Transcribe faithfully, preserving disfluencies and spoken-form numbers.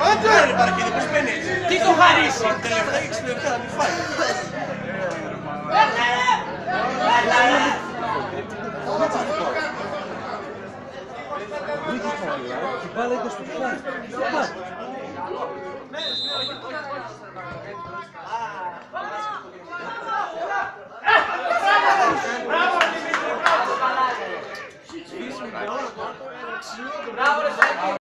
Άντε! Ρε Παρακίδη, πώς μένει έτσι. Τι το χαρίσει. Τελευταία έξι λεπτά να μην φάει. Μην τη φάει, η μπάλα ήταν στο πλάι.